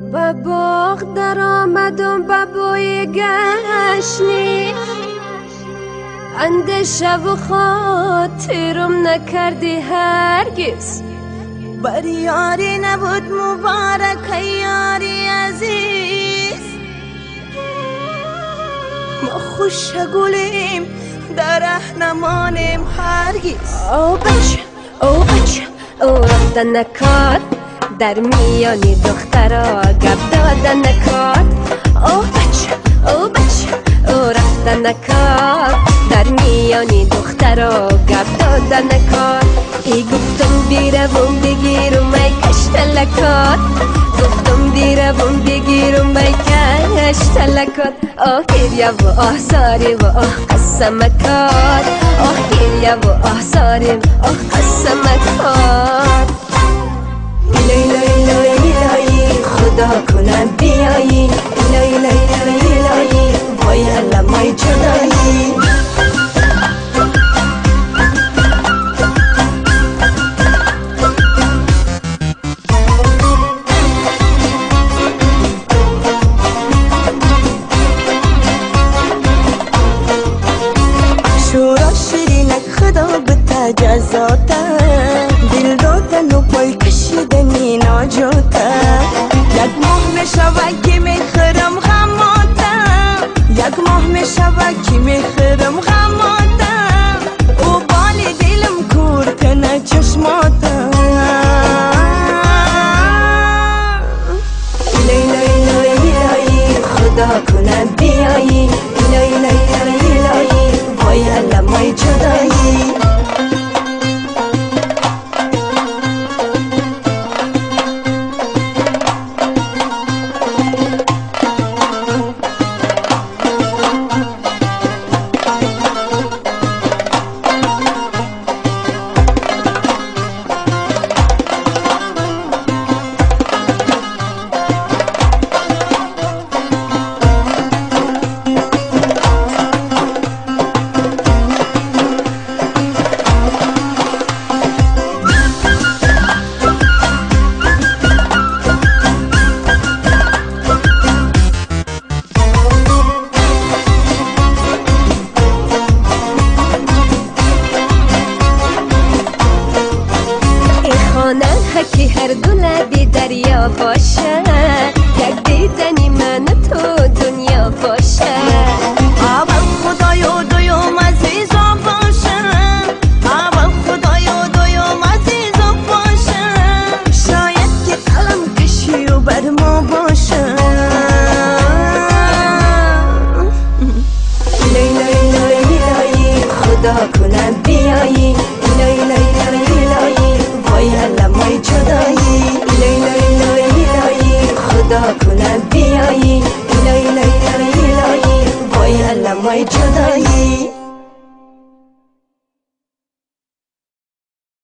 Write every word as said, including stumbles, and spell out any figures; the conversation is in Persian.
به باغ در آمدم به بوی گشنی، اندیشه و خاطرم نکردی هرگز. بر یاری نبود مبارک یاری عزیز، ما خوش گلیم در رهنمانیم هرگز. او بچه او بچه او رفتن نکات، در میانی دخترا گپ دادن نکات. او بچه او بچه او رفتن نکات، در میانی دخترا گپ دادن نکات. ای گفتم بیروم بگیرم ای کشتلکات، گفتم بیروم بگیرم ای کشتلکات. آه گریه و آه ساری و آه قسمکات، آه گریه و آه ساری و آه قسمکات. الهی الهی الهی خدا کنه بیایی، الهی الهی الهی وای علمای جدایی. شورا شیرینک خدا بتا جزاتا، دل دادن و پای کشیدنی ناجاتا. یک ماه میشود که میخورم غماتا، یک ماه میشود که میخورم غماتا. او بال دلم کور کنه چشماتا. الهی الهی الهی خدا کنه بیایی، الهی الهی الهی وای علمای جدایی. که هر دو لبی دریا باشه، یک دیدنی من تو دنیا باشه. اول خدایا دویم عزیزا باشه، اول خدایا دویم عزیزا باشه. شاید که قلم کشی و بر ما باشه. الهی الهی الهی خدا کنه بیایی، الهی الهی الهی وای علمای جدایی. الهی الهی الهی خدا کنه بیایی، الهی الهی الهی وای علمای جدایی.